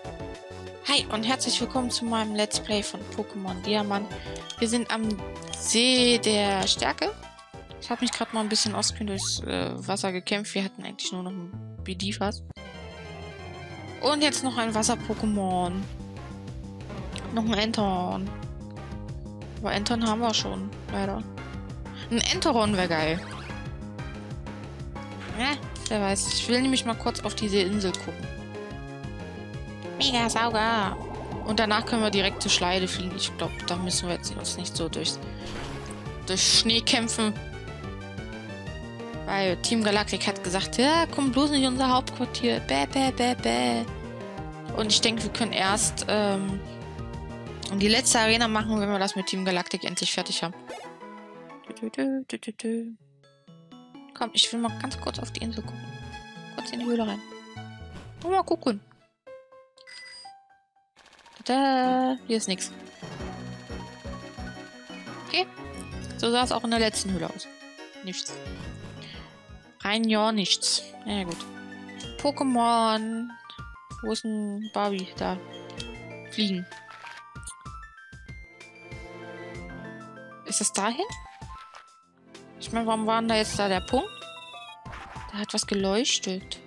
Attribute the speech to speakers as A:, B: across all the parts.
A: Hi und herzlich willkommen zu meinem Let's Play von Pokémon Diamant. Wir sind am See der Stärke. Ich habe mich gerade mal ein bisschen ausgekühlt durchs Wasser gekämpft. Wir hatten eigentlich nur noch ein Bidifas. Und jetzt noch ein Wasser-Pokémon. Noch ein Entorn. Aber Entorn haben wir schon, leider. Ein Entoron wäre geil. Ja, wer weiß. Ich will nämlich mal kurz auf diese Insel gucken. Mega Sauger. Und danach können wir direkt zur Schleide fliegen. Ich glaube, da müssen wir jetzt uns nicht so durch Schnee kämpfen. Weil Team Galactic hat gesagt, ja, komm bloß nicht in unser Hauptquartier. Bäh, bäh, bäh, bäh. Und ich denke, wir können erst die letzte Arena machen, wenn wir das mit Team Galactic endlich fertig haben. Komm, ich will mal ganz kurz auf die Insel gucken. Kurz in die Höhle rein. Mal gucken. Da, hier ist nichts. Okay. So sah es auch in der letzten Höhle aus. Nichts. Rein ja nichts. Ja gut. Pokémon. Wo ist ein Barbie? Da. Fliegen. Ist das dahin? Ich meine, warum war denn da jetzt der Punkt? Da hat was geleuchtet.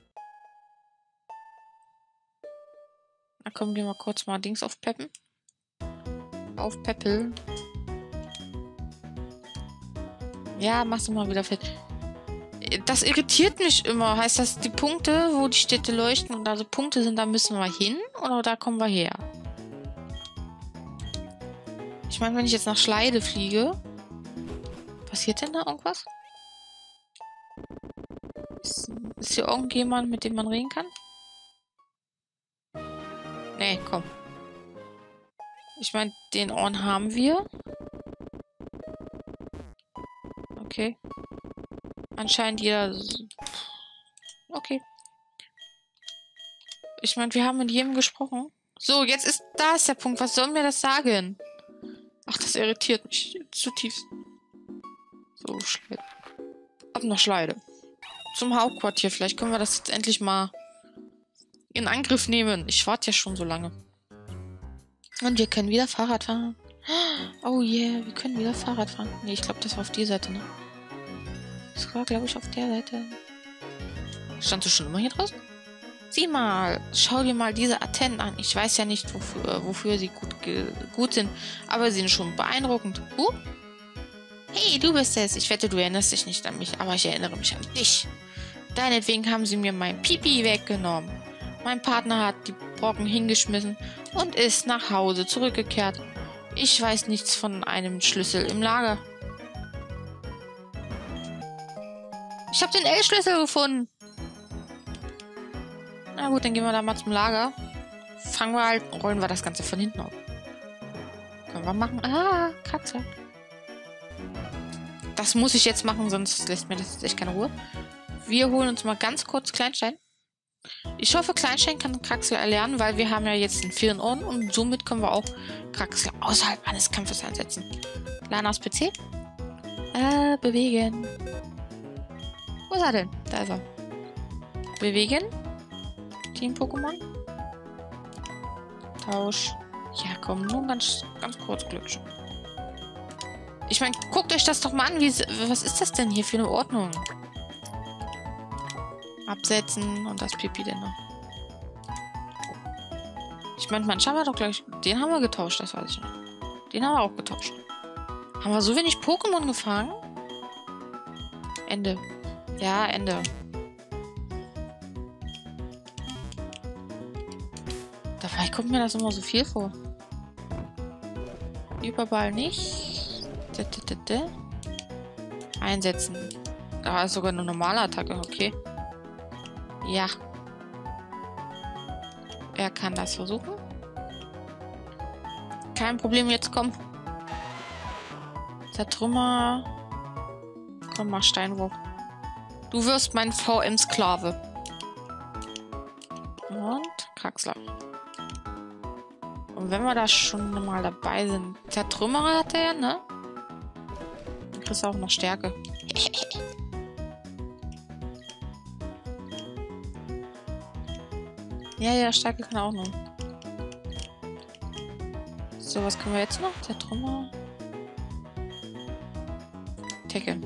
A: Na komm, gehen wir kurz mal Dings aufpeppen. Aufpeppeln. Ja, machst du mal wieder fett. Das irritiert mich immer. Heißt das, die Punkte, wo die Städte leuchten und also Punkte sind, da müssen wir hin oder da kommen wir her? Ich meine, wenn ich jetzt nach Schleide fliege, passiert denn da irgendwas? Ist hier irgendjemand, mit dem man reden kann? Nee, komm. Ich meine, den Ohren haben wir. Okay. Anscheinend jeder... Okay. Ich meine, wir haben mit jedem gesprochen. So, jetzt ist... Da ist der Punkt. Was soll mir das sagen? Ach, das irritiert mich zutiefst. So, Schleide. Ab nach Schleide. Zum Hauptquartier. Vielleicht können wir das jetzt endlich mal in Angriff nehmen. Ich warte ja schon so lange. Und wir können wieder Fahrrad fahren. Oh yeah, wir können wieder Fahrrad fahren. Nee, ich glaube, das war auf die Seite, ne? Das war, glaube ich, auf der Seite. Standst du schon immer hier draußen? Sieh mal, schau dir mal diese Antennen an. Ich weiß ja nicht, wofür sie gut sind, aber sie sind schon beeindruckend. Hey, du bist es. Ich wette, du erinnerst dich nicht an mich, aber ich erinnere mich an dich. Deinetwegen haben sie mir mein Pipi weggenommen. Mein Partner hat die Brocken hingeschmissen und ist nach Hause zurückgekehrt. Ich weiß nichts von einem Schlüssel im Lager. Ich habe den L-Schlüssel gefunden. Na gut, dann gehen wir da mal zum Lager. Fangen wir halt, rollen wir das Ganze von hinten auf. Können wir machen. Ah, Kraxel. Das muss ich jetzt machen, sonst lässt mir das jetzt echt keine Ruhe. Wir holen uns mal ganz kurz Kleinstein. Ich hoffe, Kleinstein kann Kraxel erlernen, weil wir haben ja jetzt den 4 Orden und somit können wir auch Kraxel außerhalb eines Kampfes einsetzen. Lanas PC. Bewegen. Wo ist er denn? Da ist er. Bewegen. Team-Pokémon. Tausch. Ja, komm, nur ganz kurz Glückchen. Ich meine, guckt euch das doch mal an. Was ist das denn hier für eine Ordnung? Absetzen und das Pipi denn noch. Ich meine, manchmal haben wir doch gleich... Den haben wir getauscht, das weiß ich noch. Den haben wir auch getauscht. Haben wir so wenig Pokémon gefangen? Ende. Ja, Ende. Dabei kommt mir das immer so viel vor. Überball nicht. Einsetzen. Da ist sogar eine normale Attacke, okay. Ja. Er kann das versuchen. Kein Problem, jetzt komm. Zertrümmer. Komm mal, Steinwurf. Du wirst mein VM-Sklave. Und Kraxler. Und wenn wir da schon mal dabei sind. Zertrümmerer hat er, ne? Dann kriegst du auch noch Stärke. Ja, starke kann auch noch. So, was können wir jetzt noch? Der Trümmer. Tackle.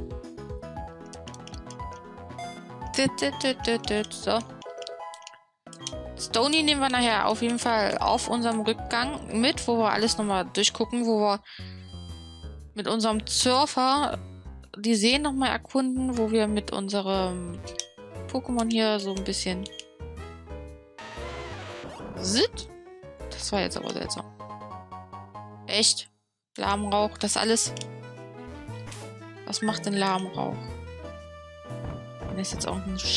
A: So. Stony nehmen wir nachher auf jeden Fall auf unserem Rückgang mit, wo wir alles nochmal durchgucken, wo wir mit unserem Surfer die Seen nochmal erkunden, wo wir mit unserem Pokémon hier so ein bisschen sind. Das war jetzt aber seltsam. Echt? Lahmrauch, das alles. Was macht denn Lahmrauch? Und ist jetzt auch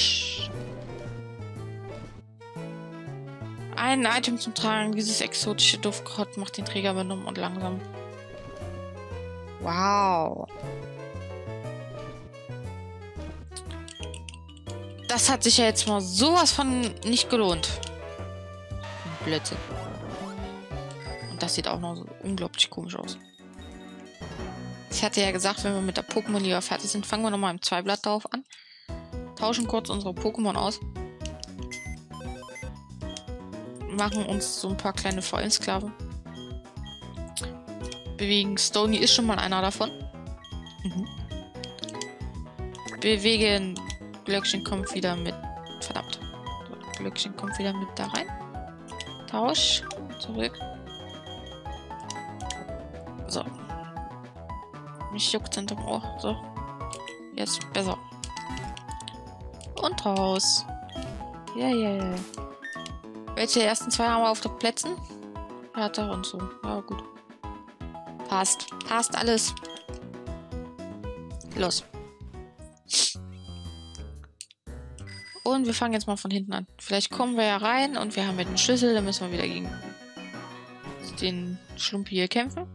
A: ein Item zum Tragen. Dieses exotische Duftkraut macht den Träger benommen und langsam. Wow. Das hat sich ja jetzt mal sowas von nicht gelohnt. Blödsinn. Und das sieht auch noch so unglaublich komisch aus. Ich hatte ja gesagt, wenn wir mit der Pokémon-Liga fertig sind, fangen wir nochmal im Zweiblatt drauf an. Tauschen kurz unsere Pokémon aus. Machen uns so ein paar kleine Feuensklaven. Bewegen. Stony ist schon mal einer davon. Bewegen. Glöckchen kommt wieder mit. Verdammt. Glöckchen kommt wieder mit da rein. Tausch. Zurück. So. Mich juckt hinterm Ohr. So. Jetzt besser. Und raus. Ja. Welche ersten zwei haben wir auf den Plätzen? Härter und so. Ja, gut. Passt. Passt alles. Los. Und wir fangen jetzt mal von hinten an. Vielleicht kommen wir ja rein und wir haben ja den Schlüssel. Dann müssen wir wieder gegen den Schlumpi hier kämpfen.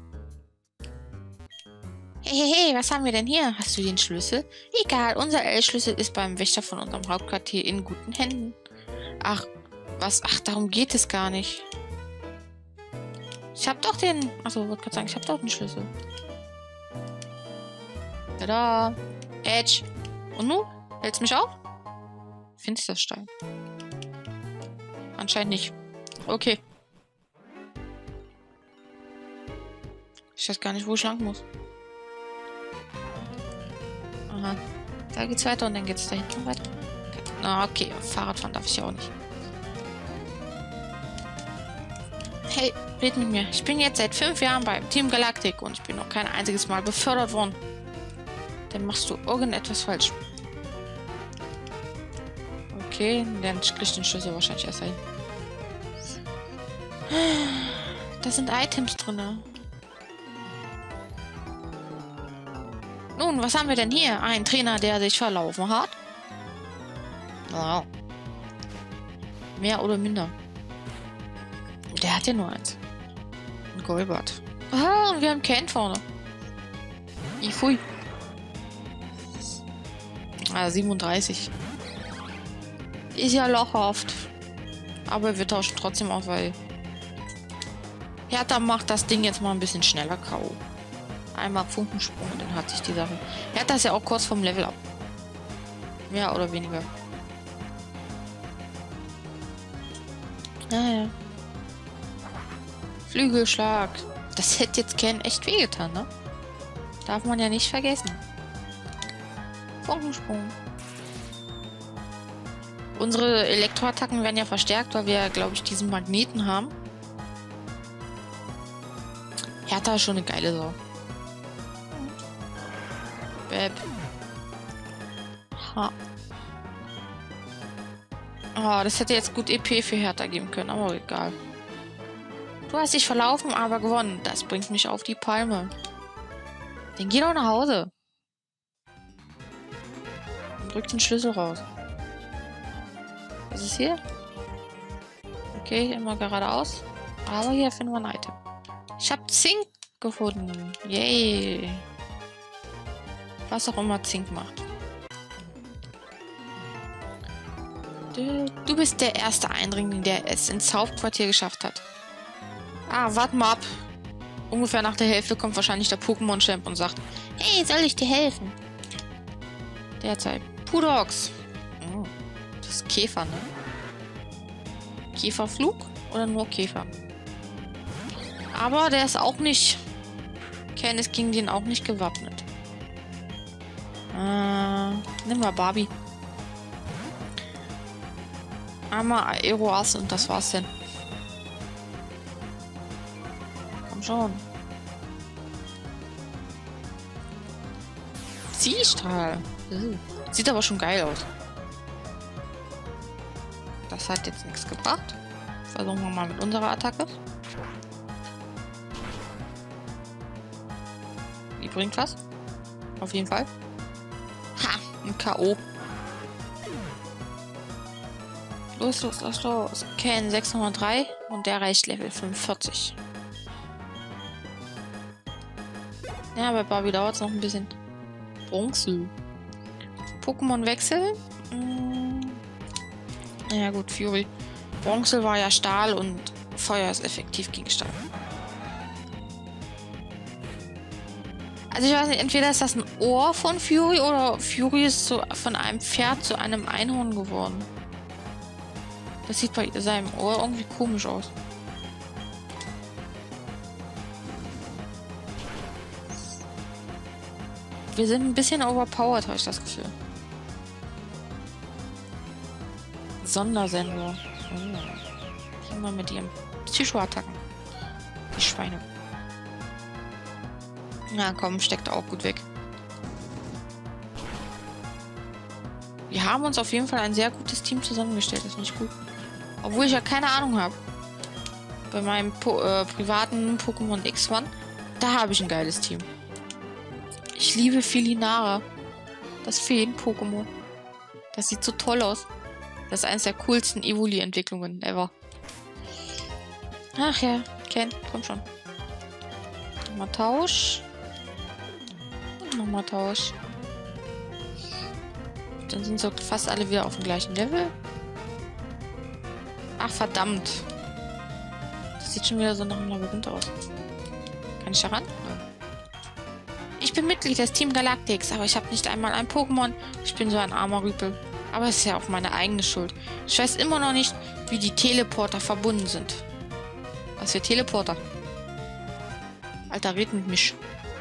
A: Hey, was haben wir denn hier? Hast du den Schlüssel? Egal, unser L-Schlüssel ist beim Wächter von unserem Hauptquartier in guten Händen. Ach, was? Ach, darum geht es gar nicht. Ich hab doch den... Achso, wollte gerade sagen, ich hab doch den Schlüssel. Tada! Edge! Und nun? Hältst mich auf? Findest du das Stein? Anscheinend nicht. Okay. Ich weiß gar nicht, wo ich lang muss. Aha. Da geht's weiter und dann geht's da hinten weiter. Okay, Fahrradfahren darf ich ja auch nicht. Hey, red mit mir. Ich bin jetzt seit 5 Jahren beim Team Galactic und ich bin noch kein einziges Mal befördert worden. Dann machst du irgendetwas falsch. Okay, dann kriegst du den Schlüssel wahrscheinlich erst ein. Da sind Items drin. Nun, was haben wir denn hier? Ein Trainer, der sich verlaufen hat? Wow. Mehr oder minder. Der hat ja nur eins. Ein Golbert. Ah, und wir haben Ken vorne. Ifui. 37. Ist ja lochhaft. Aber wir tauschen trotzdem aus, weil Hertha macht das Ding jetzt mal ein bisschen schneller K.O. Einmal Funkensprung und dann hat sich die Sache. Hertha ist ja auch kurz vom Level ab. Mehr oder weniger. Ja. Flügelschlag. Das hätte jetzt Ken echt wehgetan, ne? Darf man ja nicht vergessen. Funkensprung. Unsere Elektroattacken werden ja verstärkt, weil wir, glaube ich, diesen Magneten haben. Hertha ist schon eine geile Sau. Bäb. Ha. Oh, das hätte jetzt gut EP für Hertha geben können, aber egal. Du hast dich verlaufen, aber gewonnen. Das bringt mich auf die Palme. Dann geh doch nach Hause. Und drück den Schlüssel raus. Was ist hier? Okay, immer geradeaus. Aber hier finden wir ein Item. Ich habe Zink gefunden. Yay. Was auch immer Zink macht. Du bist der erste Eindringling, der es ins Hauptquartier geschafft hat. Ah, warte mal ab. Ungefähr nach der Hälfte kommt wahrscheinlich der Pokémon-Champ und sagt, hey, soll ich dir helfen? Derzeit. Pudox. Oh, das ist Käfer, ne? Käferflug oder nur Käfer. Aber der ist auch nicht... Ken ist gegen den auch nicht gewappnet. Nimm mal Barbie. Einmal Aeroas und das war's denn. Komm schon. Ziehstrahl. Sieht aber schon geil aus. Das hat jetzt nichts gebracht. Versuchen wir mal mit unserer Attacke. Die bringt was. Auf jeden Fall. Ha! Ein K.O. Los, los, los, los. Ken 603 und der reicht Level 45. Ja, bei Barbie dauert es noch ein bisschen. Bronze. Pokémon wechseln. Ja gut, Fury. Bronze war ja Stahl und Feuer ist effektiv gegen Stahl. Also ich weiß nicht, entweder ist das ein Ohr von Fury oder Fury ist so von einem Pferd zu einem Einhorn geworden. Das sieht bei seinem Ohr irgendwie komisch aus. Wir sind ein bisschen overpowered, habe ich das Gefühl. Sondersensor. Oh. Immer mit ihren Psycho-Attacken. Die Schweine. Na komm, steckt auch gut weg. Wir haben uns auf jeden Fall ein sehr gutes Team zusammengestellt. Das ist nicht gut. Obwohl ich ja keine Ahnung habe. Bei meinem privaten Pokémon X1, da habe ich ein geiles Team. Ich liebe Felinara. Das Feen-Pokémon. Das sieht so toll aus. Das ist eines der coolsten Evoli-Entwicklungen ever. Ach ja, Ken, komm schon. Nochmal Tausch. Und nochmal Tausch. Dann sind so fast alle wieder auf dem gleichen Level. Ach, verdammt. Das sieht schon wieder so nach einem Labyrinth aus. Kann ich da ran? Ich bin Mitglied des Team Galactix, aber ich habe nicht einmal ein Pokémon. Ich bin so ein armer Rüpel. Aber es ist ja auch meine eigene Schuld. Ich weiß immer noch nicht, wie die Teleporter verbunden sind. Was für Teleporter? Alter, red mit mich.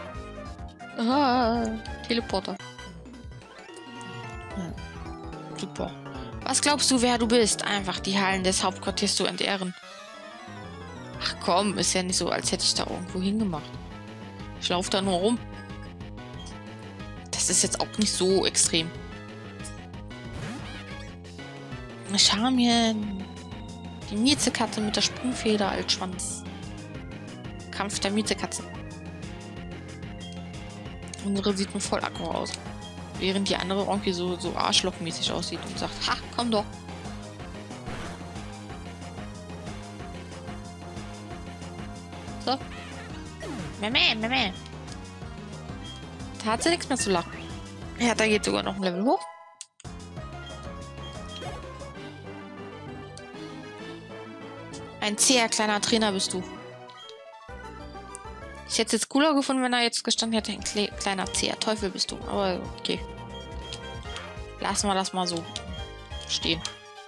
A: Ah, Teleporter. Ja. Super. Was glaubst du, wer du bist? Einfach die Hallen des Hauptquartiers zu entehren. Ach komm, ist ja nicht so, als hätte ich da irgendwo hingemacht. Ich laufe da nur rum. Das ist jetzt auch nicht so extrem. Charmien. Die Miezekatze mit der Sprungfeder als Schwanz. Kampf der Miezekatzen. Unsere sieht nur voll aggro aus. Während die andere irgendwie so arschlochmäßig aussieht und sagt, ha, komm doch. So. Meme, meme. Da hat sie nichts mehr zu lachen. Ja, da geht sogar noch ein Level hoch. Ein zäher kleiner Trainer bist du. Ich hätte es jetzt cooler gefunden, wenn er jetzt gestanden hätte, ein kleiner zäher Teufel bist du. Aber okay. Lassen wir das mal so stehen.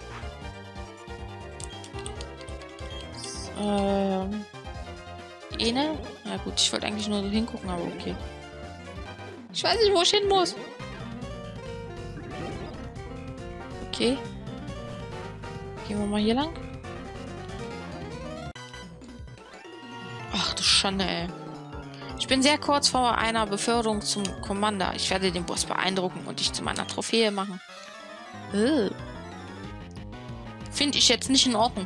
A: Ene? Ja gut, ich wollte eigentlich nur so hingucken, aber okay. Ich weiß nicht, wo ich hin muss. Okay. Gehen wir mal hier lang. Ach du Schande, ey. Ich bin sehr kurz vor einer Beförderung zum Commander. Ich werde den Boss beeindrucken und dich zu meiner Trophäe machen. Finde ich jetzt nicht in Ordnung.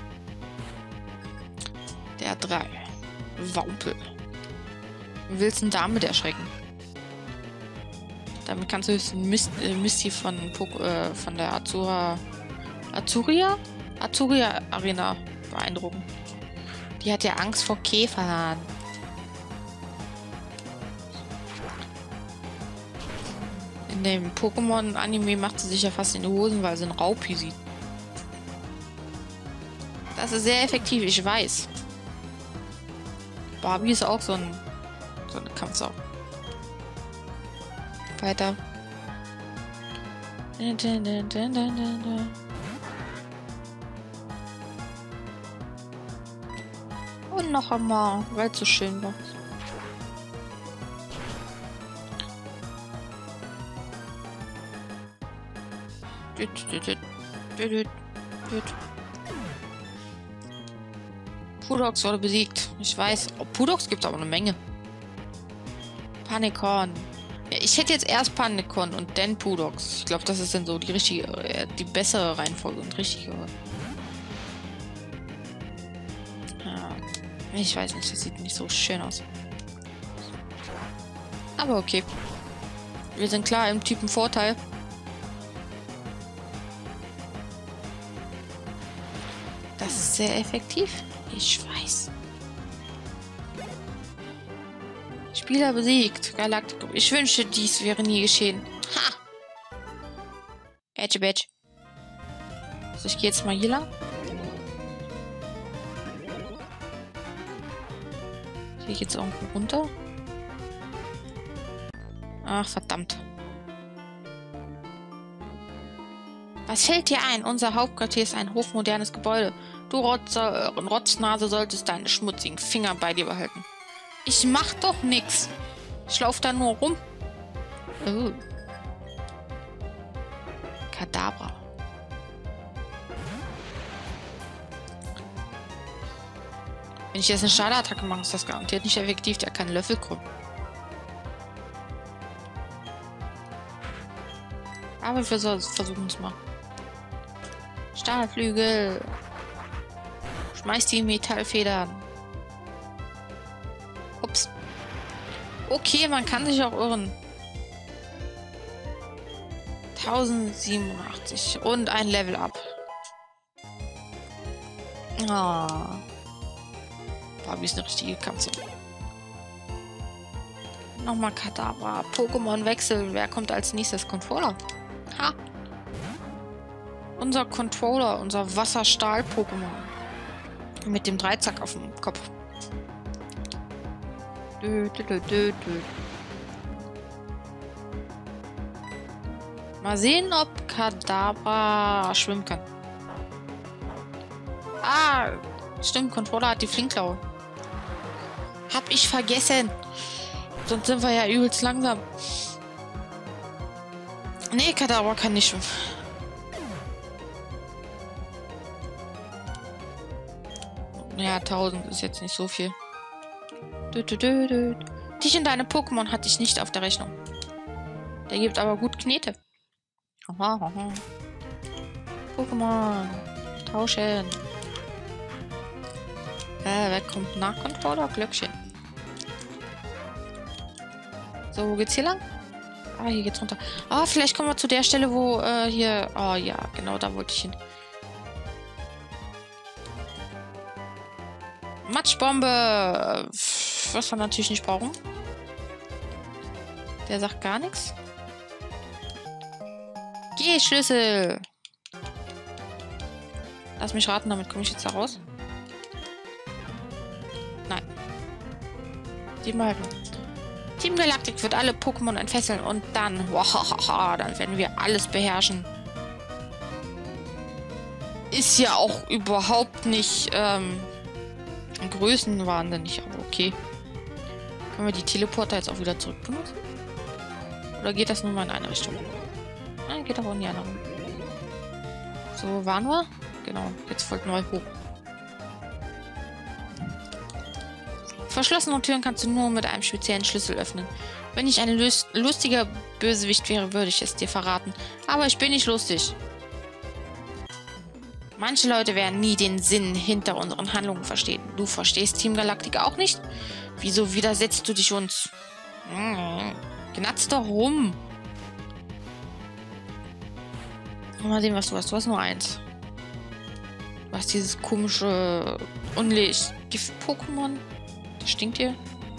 A: Der 3. Wampel. Du willst einen damit erschrecken. Damit kannst du höchstens Misty von der Azuria Arena beeindrucken. Die hat ja Angst vor Käfern. In dem Pokémon-Anime macht sie sich ja fast in die Hosen, weil sie einen Raupi sieht. Das ist sehr effektiv, ich weiß. Barbie ist auch so eine Kampfsau. Weiter. Und noch einmal, weil es so schön war. Pudox wurde besiegt. Ich weiß. Oh, Pudox gibt es aber eine Menge. Panikon. Ja, ich hätte jetzt erst Panikon und dann Pudox. Ich glaube, das ist dann so die richtige, die bessere Reihenfolge und richtige. Ja, ich weiß nicht, das sieht nicht so schön aus. Aber okay. Wir sind klar im Typen Vorteil. Das ist sehr effektiv. Ich weiß. Spieler besiegt. Galacticum. Ich wünschte, dies wäre nie geschehen. Ha! Edge Badge. Also ich gehe jetzt mal hier lang. Hier geht's irgendwo runter. Ach, verdammt. Was fällt dir ein? Unser Hauptquartier ist ein hochmodernes Gebäude. Du Rotznase solltest deine schmutzigen Finger bei dir behalten. Ich mach doch nix. Ich lauf da nur rum. Oh. Kadabra. Wenn ich jetzt eine Schadattacke mache, ist das garantiert nicht effektiv. Der kann Löffel krümmen. Aber wir versuchen es mal. Stahlflügel. Schmeiß die Metallfedern. Ups. Okay, man kann sich auch irren. 1087 und ein Level up. Ah. Barbie ist eine richtige Katze. Nochmal Kadabra. Pokémon wechseln. Wer kommt als nächstes? Controller. Ha. Unser Controller, unser Wasserstahl-Pokémon. Mit dem Dreizack auf dem Kopf. Mal sehen, ob Kadabra schwimmen kann. Ah, stimmt, Controller hat die Flinkklaue. Hab ich vergessen. Sonst sind wir ja übelst langsam. Nee, Kadabra kann nicht schwimmen. Ja, 1000 ist jetzt nicht so viel. Dich und deine Pokémon hatte ich nicht auf der Rechnung. Der gibt aber gut Knete. Pokémon. Tauschen. Wer kommt nach Controller? Glöckchen. So, wo geht's hier lang? Ah, hier geht's runter. Ah, vielleicht kommen wir zu der Stelle, wo hier... Oh ja, genau, da wollte ich hin. Matschbombe. Was wir natürlich nicht brauchen. Der sagt gar nichts. G-Schlüssel. Lass mich raten, damit komme ich jetzt da raus. Nein. Die behalten. Team Galactic wird alle Pokémon entfesseln und dann... dann werden wir alles beherrschen. Ist ja auch überhaupt nicht... größenwahnsinnig, aber okay. Können wir die Teleporter jetzt auch wieder zurück benutzen? Oder geht das nur mal in eine Richtung? Nein, geht auch in die andere. So, waren wir? Genau, jetzt folgt neu hoch. Verschlossene Türen kannst du nur mit einem speziellen Schlüssel öffnen. Wenn ich ein lustiger Bösewicht wäre, würde ich es dir verraten. Aber ich bin nicht lustig. Manche Leute werden nie den Sinn hinter unseren Handlungen verstehen. Du verstehst Team Galactic auch nicht? Wieso widersetzt du dich uns? Gnatz doch rum. Mal sehen, was du hast. Du hast nur eins. Du hast dieses komische Unlicht-Gift-Pokémon. Das stinkt hier.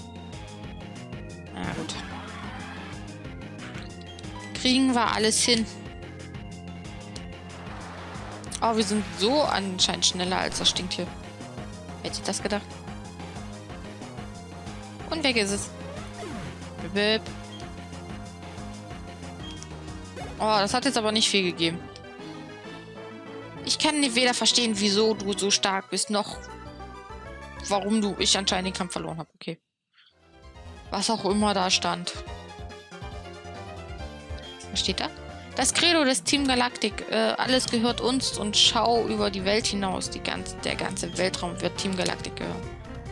A: Na gut. Kriegen wir alles hin. Oh, wir sind so anscheinend schneller als das stinkt hier. Hätte ich das gedacht? Und weg ist es. Bip. Oh, das hat jetzt aber nicht viel gegeben. Ich kann weder verstehen, wieso du so stark bist, noch warum ich anscheinend den Kampf verloren habe. Okay. Was auch immer da stand. Was steht da? Das Credo des Team Galactic. Alles gehört uns und schau über die Welt hinaus. Der ganze Weltraum wird Team Galactic gehören.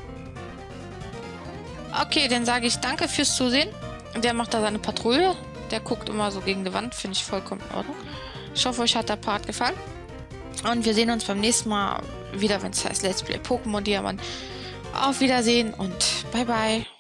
A: Okay, dann sage ich danke fürs Zusehen. Der macht da seine Patrouille. Der guckt immer so gegen die Wand. Finde ich vollkommen in Ordnung. Ich hoffe, euch hat der Part gefallen. Und wir sehen uns beim nächsten Mal wieder, wenn es heißt Let's Play Pokémon Diamant. Auf Wiedersehen und bye bye.